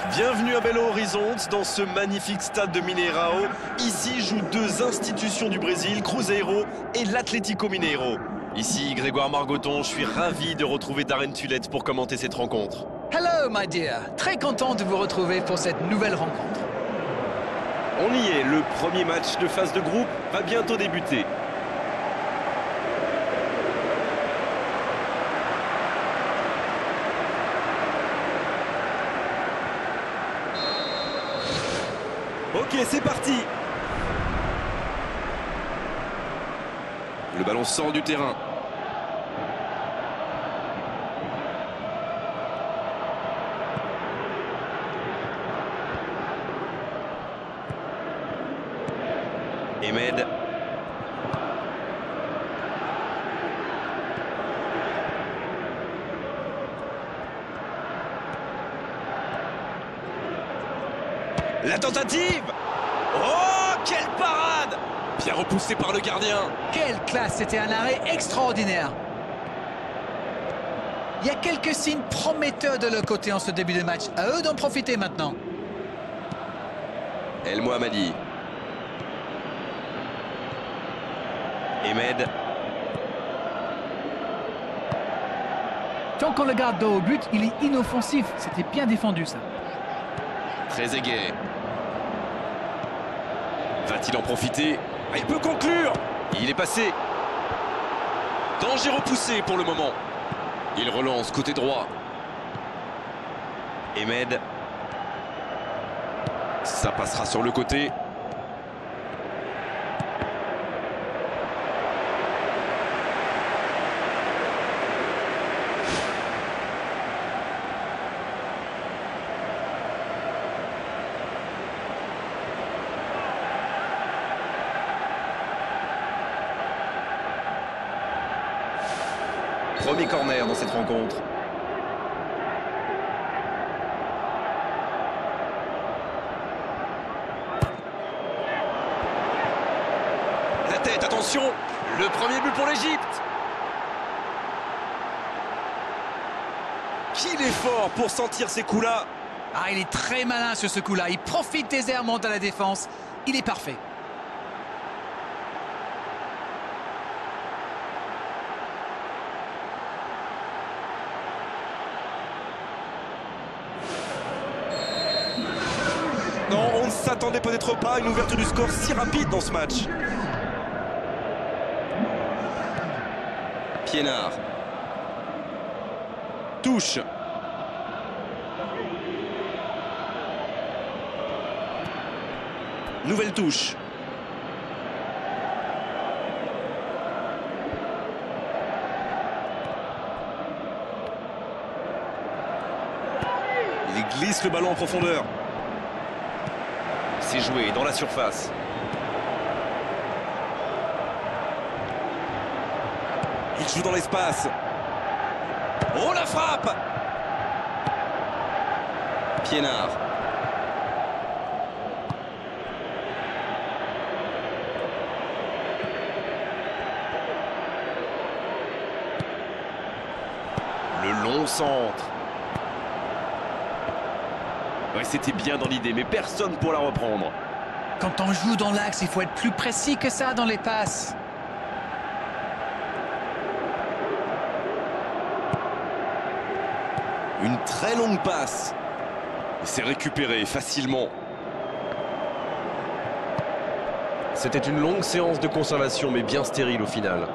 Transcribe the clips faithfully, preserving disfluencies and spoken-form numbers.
Bienvenue à Belo Horizonte, dans ce magnifique stade de Mineirão. Ici jouent deux institutions du Brésil, Cruzeiro et l'Atlético Mineiro. Ici Grégoire Margoton, je suis ravi de retrouver Darren Tulette pour commenter cette rencontre. Hello my dear, très content de vous retrouver pour cette nouvelle rencontre. On y est, le premier match de phase de groupe va bientôt débuter. Ok, c'est parti. Le ballon sort du terrain. Emed. La tentative. Oh, quelle parade! Bien repoussé par le gardien. Quelle classe, c'était un arrêt extraordinaire. Il y a quelques signes prometteurs de leur côté en ce début de match. À eux d'en profiter maintenant. El Mohammadi. Emed. Tant qu'on le garde dos au but, il est inoffensif. C'était bien défendu, ça. Très aigué. Va-t-il en profiter? Ah, il peut conclure. Il est passé. Danger repoussé pour le moment. Il relance côté droit. Emed. Ça passera sur le côté. Premier corner dans cette rencontre. La tête, attention! Le premier but pour l'Égypte. Qu'il est fort pour sentir ces coups-là. Ah, il est très malin sur ce coup-là. Il profite des airs, monte à la défense. Il est parfait. Non, on ne s'attendait peut-être pas à une ouverture du score si rapide dans ce match. Pienaar. Touche. Nouvelle touche. Il glisse le ballon en profondeur. C'est joué dans la surface. Il joue dans l'espace. Oh, la frappe! Pienaar. Le long centre. Ouais, c'était bien dans l'idée, mais personne pour la reprendre. Quand on joue dans l'axe, il faut être plus précis que ça dans les passes. Une très longue passe. C'est récupéré facilement. C'était une longue séance de conservation, mais bien stérile au final.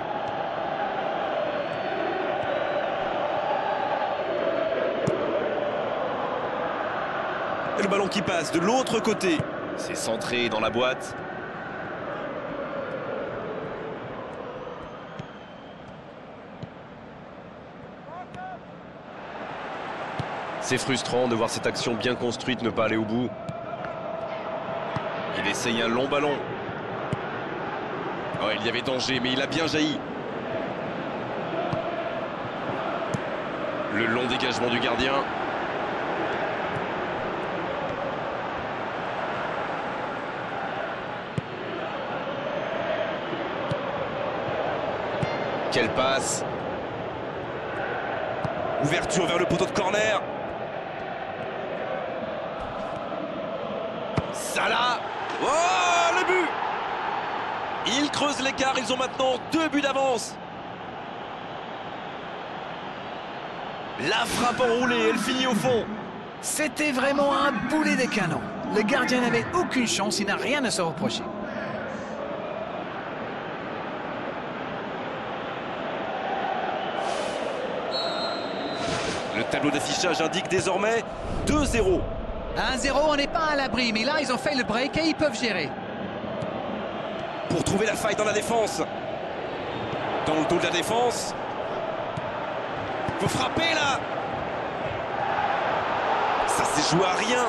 Et le ballon qui passe de l'autre côté. C'est centré dans la boîte. C'est frustrant de voir cette action bien construite ne pas aller au bout. Il essaye un long ballon. Oh, il y avait danger, mais il a bien jailli. Le long dégagement du gardien. Quelle passe! Ouverture vers le poteau de corner. Salah. Oh, le but! Ils creusent l'écart, ils ont maintenant deux buts d'avance. La frappe enroulée, elle finit au fond. C'était vraiment un boulet de canon. Le gardien n'avait aucune chance, il n'a rien à se reprocher. Le tableau d'affichage indique désormais deux zéro. un zéro, on n'est pas à l'abri, mais là, ils ont fait le break et ils peuvent gérer. Pour trouver la faille dans la défense. Dans le dos de la défense. Faut frapper là. Ça s'est joué à rien.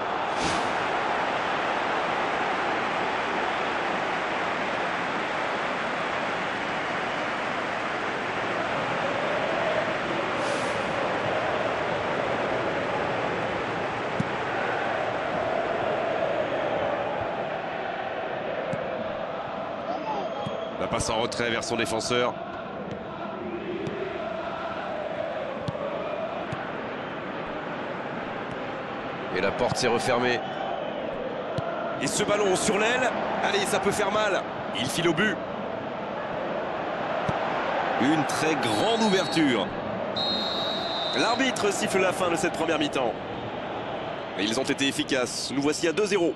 La passe en retrait vers son défenseur. Et la porte s'est refermée. Et ce ballon sur l'aile. Allez, ça peut faire mal. Il file au but. Une très grande ouverture. L'arbitre siffle la fin de cette première mi-temps. Et ils ont été efficaces. Nous voici à deux zéro.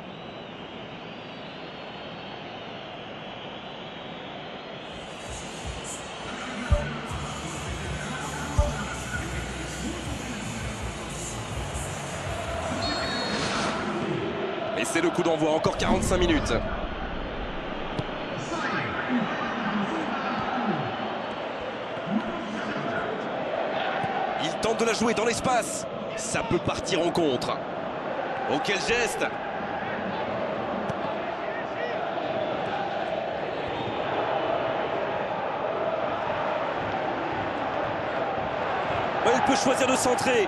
Et c'est le coup d'envoi, encore quarante-cinq minutes. Il tente de la jouer dans l'espace. Ça peut partir en contre. Oh, quel geste! Oh, il peut choisir de centrer.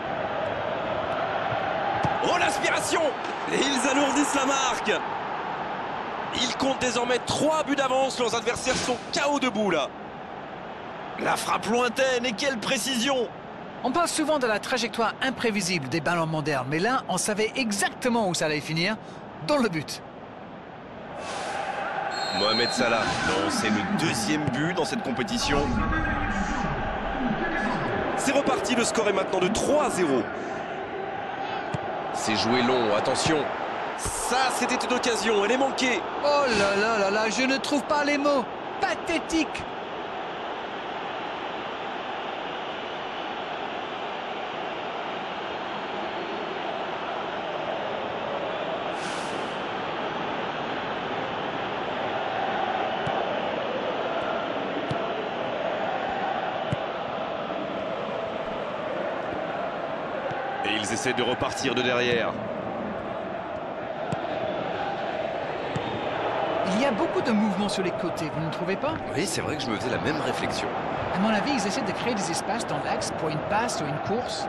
Oh, l'aspiration! Et ils alourdissent la marque. Ils comptent désormais trois buts d'avance. Leurs adversaires sont K O debout là. La frappe lointaine et quelle précision! On parle souvent de la trajectoire imprévisible des ballons modernes, mais là, on savait exactement où ça allait finir, dans le but. Mohamed Salah, non, c'est le deuxième but dans cette compétition. C'est reparti, le score est maintenant de trois à zéro. C'est joué long, attention. Ça, c'était une occasion, elle est manquée. Oh là là là là, je ne trouve pas les mots. Pathétique. Et ils essaient de repartir de derrière. Il y a beaucoup de mouvements sur les côtés, vous ne trouvez pas? Oui, c'est vrai que je me faisais la même réflexion. À mon avis, ils essaient de créer des espaces dans l'axe pour une passe ou une course.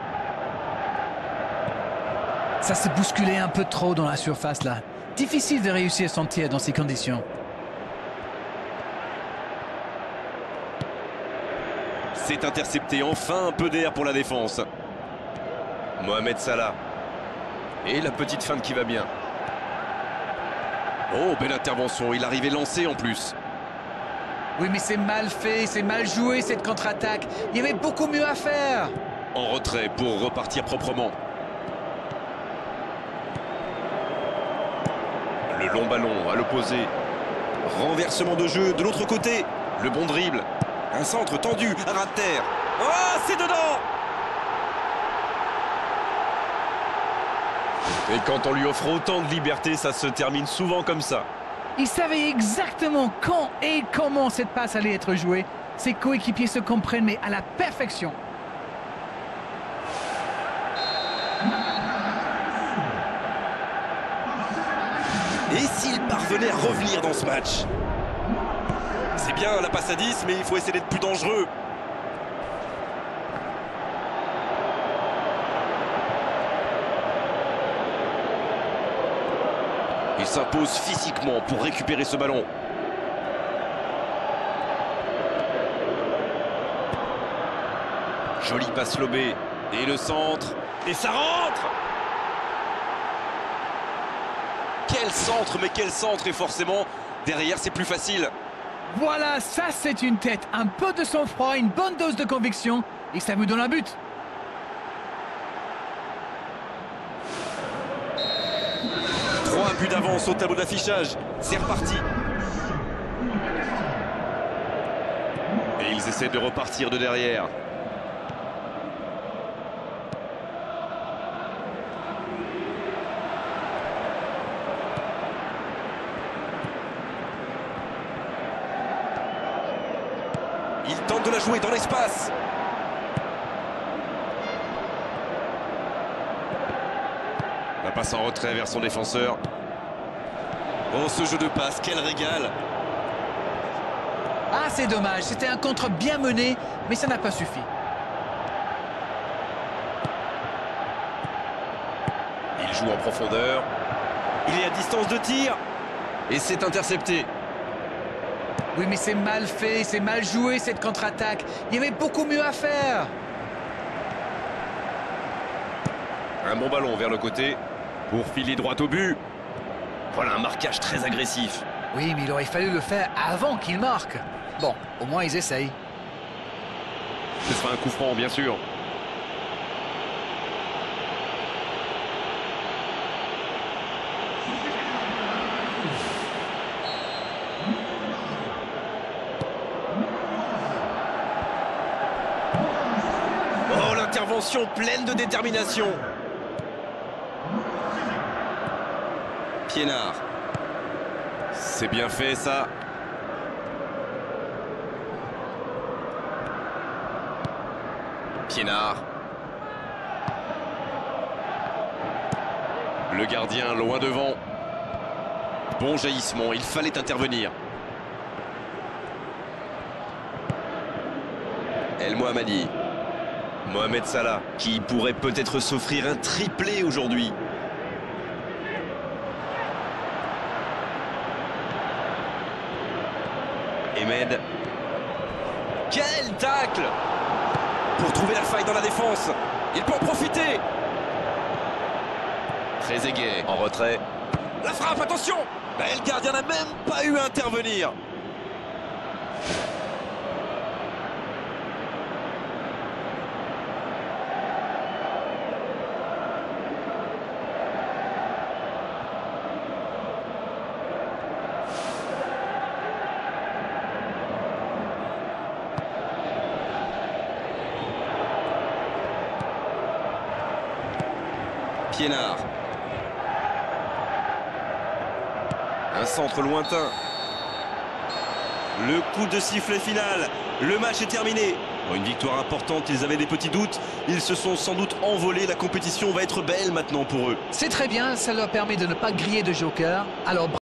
Ça s'est bousculé un peu trop dans la surface là. Difficile de réussir son tir dans ces conditions. C'est intercepté, enfin un peu d'air pour la défense. Mohamed Salah. Et la petite feinte qui va bien. Oh, belle intervention, il arrivait lancé en plus. Oui, mais c'est mal fait, c'est mal joué cette contre-attaque. Il y avait beaucoup mieux à faire. En retrait pour repartir proprement. Le long ballon à l'opposé. Renversement de jeu de l'autre côté. Le bon dribble. Un centre tendu, un ras de terre. Oh, c'est dedans! Et quand on lui offre autant de liberté, ça se termine souvent comme ça. Il savait exactement quand et comment cette passe allait être jouée. Ses coéquipiers se comprennent, mais à la perfection. Et s'il parvenait à revenir dans ce match? C'est bien la passe à dix, mais il faut essayer d'être plus dangereux. Il s'impose physiquement pour récupérer ce ballon. Jolie passe lobée. Et le centre. Et ça rentre! Quel centre, mais quel centre. Et forcément, derrière, c'est plus facile. Voilà, ça c'est une tête. Un peu de sang-froid, une bonne dose de conviction. Et ça vous donne un but. Trois buts d'avance au tableau d'affichage. C'est reparti. Et ils essaient de repartir de derrière. Il tente de la jouer dans l'espace. La passe en retrait vers son défenseur. Oh, ce jeu de passe, quel régal. Ah, c'est dommage, c'était un contre bien mené, mais ça n'a pas suffi. Il joue en profondeur. Il est à distance de tir. Et c'est intercepté. Oui, mais c'est mal fait, c'est mal joué cette contre-attaque. Il y avait beaucoup mieux à faire. Un bon ballon vers le côté pour filer droit au but. Voilà un marquage très agressif. Oui, mais il aurait fallu le faire avant qu'il marque. Bon, au moins ils essayent. Ce sera un coup franc, bien sûr. Oh, l'intervention pleine de détermination. Pienaar. C'est bien fait, ça. Pienaar. Le gardien loin devant. Bon jaillissement, il fallait intervenir. El Mohammadi. Mohamed Salah, qui pourrait peut-être s'offrir un triplé aujourd'hui. Emed. Quel tacle! Pour trouver la faille dans la défense. Il peut en profiter. Trezeguet en retrait. La frappe, attention! Ben, le gardien n'a même pas eu à intervenir. Pienaar. Un centre lointain. Le coup de sifflet final. Le match est terminé. Bon, une victoire importante, ils avaient des petits doutes. Ils se sont sans doute envolés. La compétition va être belle maintenant pour eux. C'est très bien, ça leur permet de ne pas griller de joker. Alors